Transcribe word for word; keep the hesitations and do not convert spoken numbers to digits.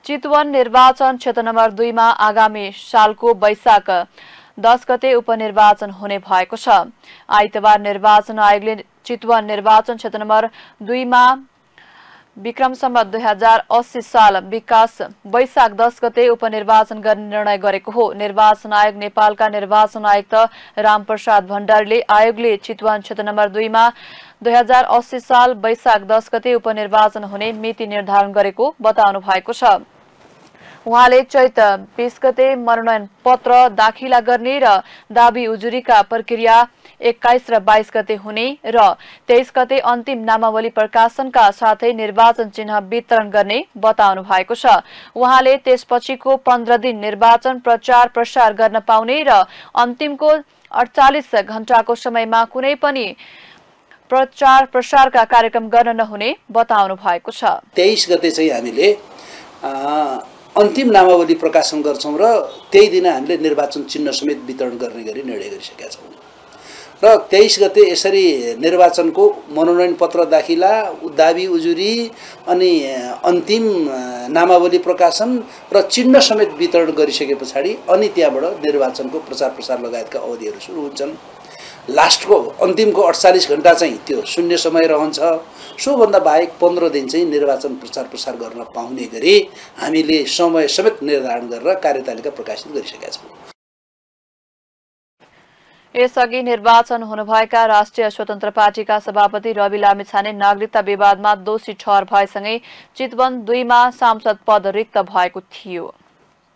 चितवन निर्वाचन क्षेत्र नम्बर दुई मा आगामी सालको वैशाख दस गते उपनिर्वाचन हुने भएको छ। आइतबार निर्वाचन आयोगले चितवन निर्वाचन क्षेत्र नम्बर दुई मा विक्रम सम्वत दुई हजार अस्सी साल विकास वैशाख दस गते उपनिर्वाचन गर्ने निर्णय गरेको हो। निर्वाचन आयोग नेपालका निर्वाचन आयुक्त रामप्रसाद भण्डारीले आयोगले चितवन क्षेत्र नम्बर दुई मा दुई हजार अस्सी साल वैशाख दस गते उपनिर्वाचन हुने मिति निर्धारण गरेको बताउनु भएको छ। उहाँले चैत बीस गते मनोनयन पत्र दाखिला गर्ने र दाबी उजुरीका प्रक्रिया एक्काइस र बाइस गते हुने र तेइस गते अन्तिम नामावली प्रकाशनका साथै निर्वाचन चिन्ह वितरण गर्ने बताउनु भएको छ। उहाँले त्यसपछिको पन्ध्र दिन निर्वाचन प्रचार प्रसार गर्न पाउने र अन्तिमको अडचालीस घण्टाको समयमा कुनै पनि प्रचार प्रसारका कार्यक्रम गर्न नहुने बताउनु भएको छ। तेइस गते चाहिँ हामीले अन्तिम नामावली प्रकाशन गर्छौं र त्यही दिन हामीले निर्वाचन चिन्ह समेत वितरण गर्ने गरी निर्णय गरिसकेका छौं र तेइस गते यसरी निर्वाचनको मनोनयन पत्र दाखिला, दाबी उजुरी अनि अन्तिम नामावली प्रकाशन र चिन्ह समेत वितरण गरिसके पछाडि अनि त्यहाँबाट निर्वाचनको प्रचार प्रसार लगायतका अवधिहरू सुरु हुन्छन्। लास्टको अन्तिमको अडचालीस घण्टा चाहिँ त्यो शून्य समय रहन्छ। सोभन्दा बाहेक पन्ध्र दिन चाहिँ निर्वाचन प्रचार प्रसार गर्न पाउने गरी हामीले समय समेत निर्धारण गरेर कार्यतालिका प्रकाशित गरिसकेका छौं। यसअघि निर्वाचन हुनुभएका राष्ट्रिय स्वतन्त्र पार्टीका सभापति रवि लामिछाने नागरिकता विवादमा दोषी ठहर भएसँगै चितवन दुई मा सांसद पद रिक्त भएको थियो।